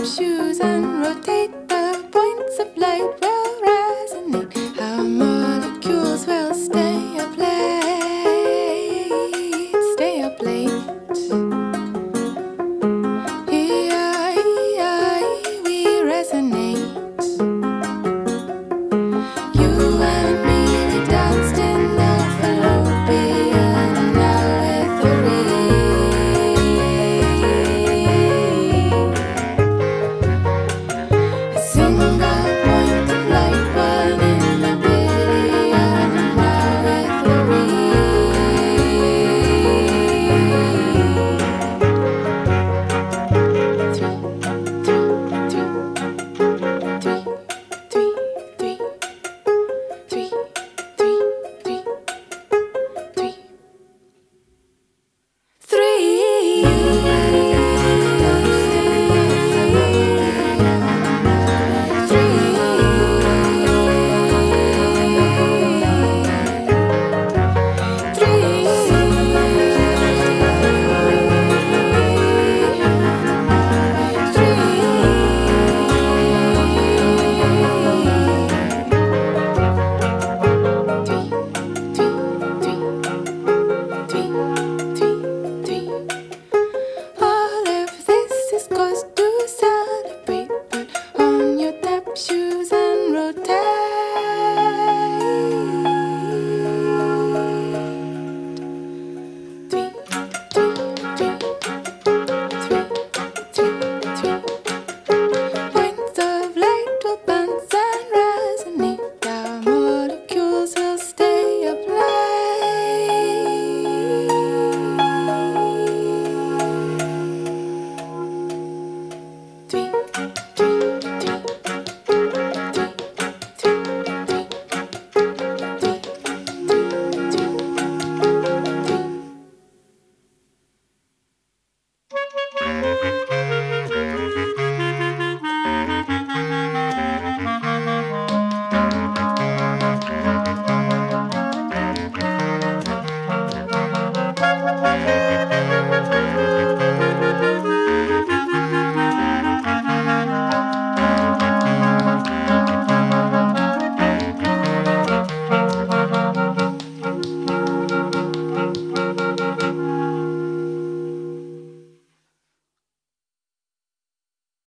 shoes and rotate. The points of light will resonate. Our molecules will stay up late, stay up late. We resonate. You and me, we danced in the fallopian lavatory. A single point of light, one in a billion All of this is cause to celebrate. Put on your tap shoes and rotate. Points of light will bounce and resonate. Our molecules will stay up late.